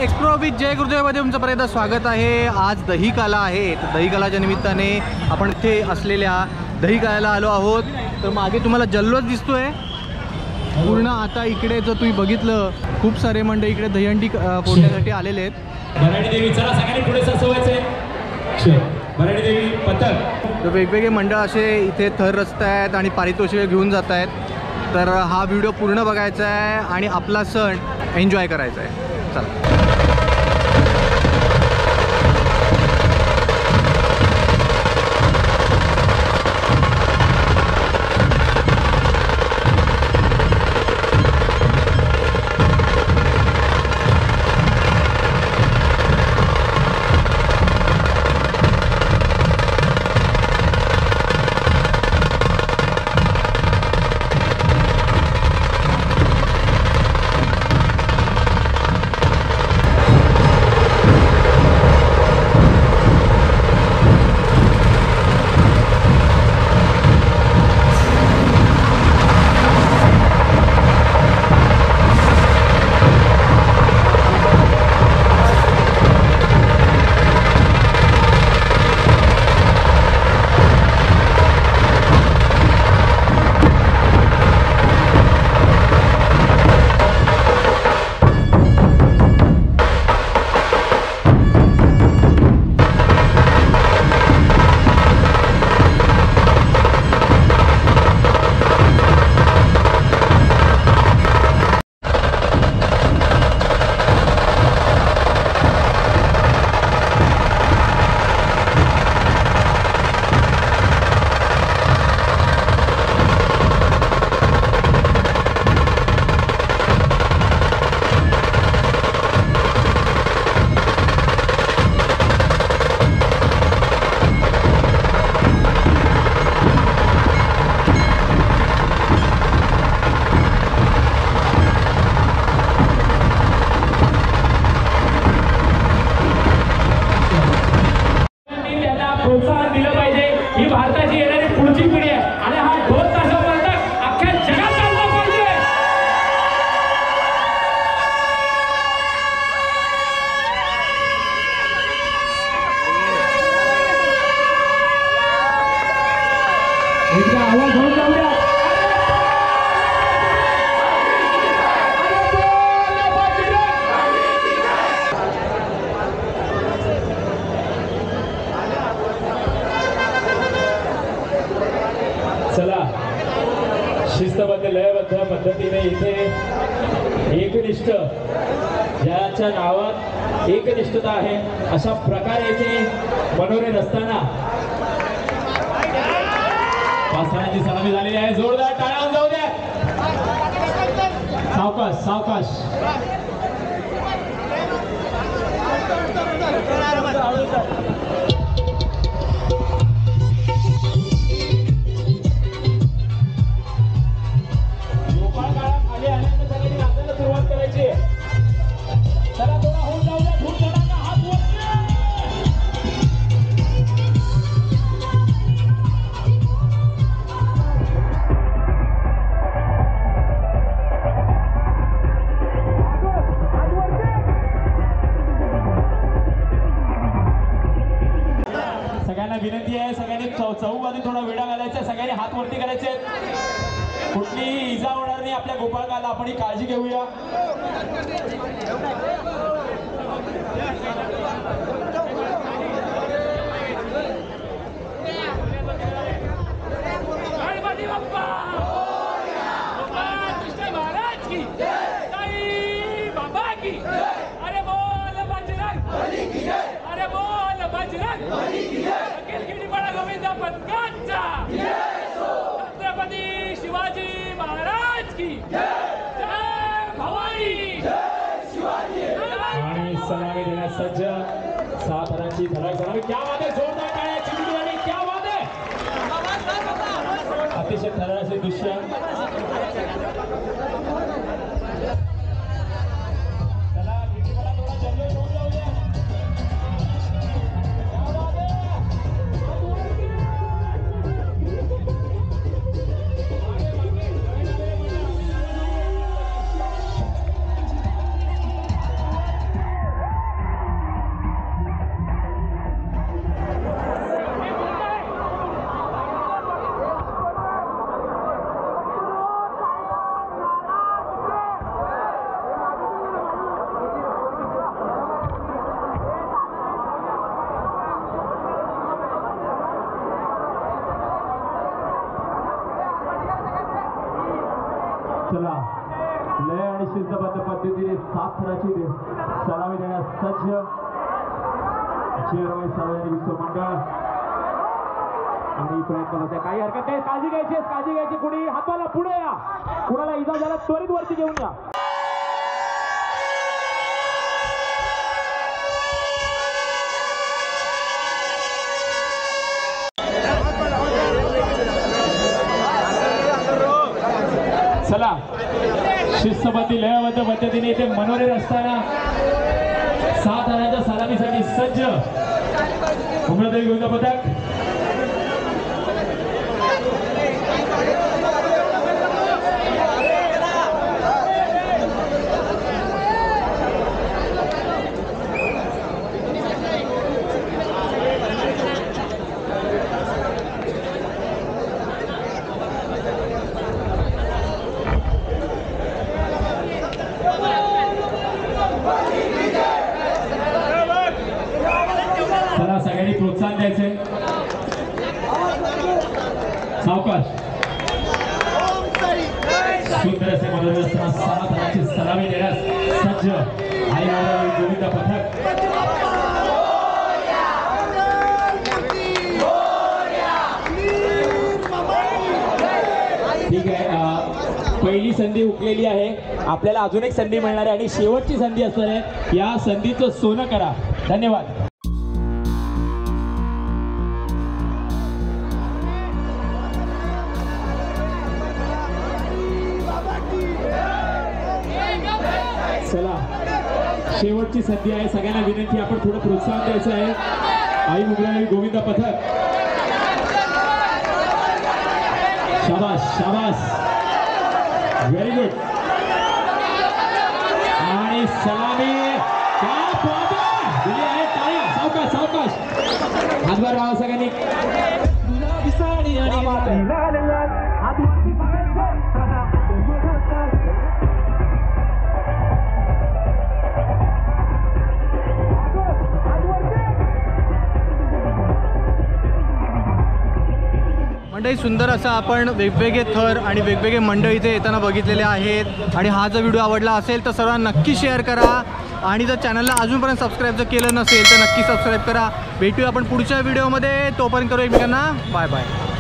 Xpro with जय गुरुदेवमध्ये तुमचं परत स्वागत आहे। आज दहीकाला आहे, तर दहीकालाच्या निमित्ताने आपण इथे असलेल्या दहीकाल्याला आलो आहोत। तर मागे तुम्हाला जल्लोष दिसतोय पूर्ण। आता इकडे जर तुम्ही बघितलं खूप सारे मंडळी इकडे दहीहंडी फोडण्यासाठी आलेले आहेत। भराडी देवी चला सगळ्यांनी पुढे सरसवायचे। भराडी देवी पथक, तर वेगवेगळे मंडळ असे इथे थर रचत आहेत आणि पारितोषिक घेऊन जात आहेत। तर हा व्हिडिओ पूर्ण बघायचा आहे आणि आपला सण एन्जॉय करायचा आहे। चला शिस्तबद्ध लयबद्ध पद्धतीने इथे एकनिष्ठ, ज्याच्या नावात एकनिष्ठता आहे अशा प्रकारे इथे मनोरे नसताना पाचण्याची सलामी झालेली आहे। जोरदार टाळ्या जाऊ द्या। सावकाश सावकाश। विनंती आहे, सगळ्यांनी चौबाजू थोडा वेळा घालायचा, सगळ्यांनी हात वरती करायचे। कुठलीही इजा होणार नाही आपल्या गोपाळकाला, आपण ही काळजी घेऊया। छत्रपती शिवाजी महाराज की जय भवानी। आणि सलामी देण्यास सज्ज 6 थरांची धडक सलामी। क्या बात है, जोरदार टाळ्या चिमणी, क्या बात है। अतिशय थरारक दृश्य। चला लय आणि शिस्तबद्ध पद्धतीने 7 थराची सलामी देण्यास सज्ज चेअरमन सार्वजनिक उत्सव मंडळ आणि प्रयत्न होते. काही हरकत नाही, काळजी घ्यायची. कुणी हाताला पुढे या, कुणाला इजा झाला त्वरित वरती घेऊन या. चला शिस्तबद्ध लयबद्ध पद्धतीने ते मनोरे असताना 7 थराच्या सलामीसाठी सज्ज उमेदवारी घेऊन पथक. चला सगळ्यांनी प्रोत्साहन द्यायचंय. सावकाश सुंदर असे मनोरंजन असताना 6 थराची सलामी देण्यास सज्ज आई गोविंद पथक. ठीक आहे, पहिली संधी हुकलेली आहे. आपल्याला अजून एक संधी मिळणार आहे आणि शेवटची संधी असणार आहे. या संधीचं सोनं करा. धन्यवाद. चला शेवटची संधी आहे. सगळ्यांना विनंती, आपण थोडं प्रोत्साहन द्यायचं आहे. आई मुगलाई गोविंद पथक. शाबास व्हेरी गुड. आणि सलामी दिली आहे. टाळ्या. सावकाश हातभार राहा सगळ्यांनी. मंडळी सुंदर असं आपण वेगवेगळे थर आणि वेगवेगळे मंडळ इथे येताना बघितलेले आहेत. आणि हा जर व्हिडिओ आवडला असेल तर सर्वांना नक्की शेअर करा. आणि जर चॅनलला अजूनपर्यंत सबस्क्राईब जर केलं नसेल तर नक्की सबस्क्राईब करा. भेटूया आपण पुढच्या व्हिडिओमध्ये. तोपर्यंत करू एकमेकांना बाय बाय.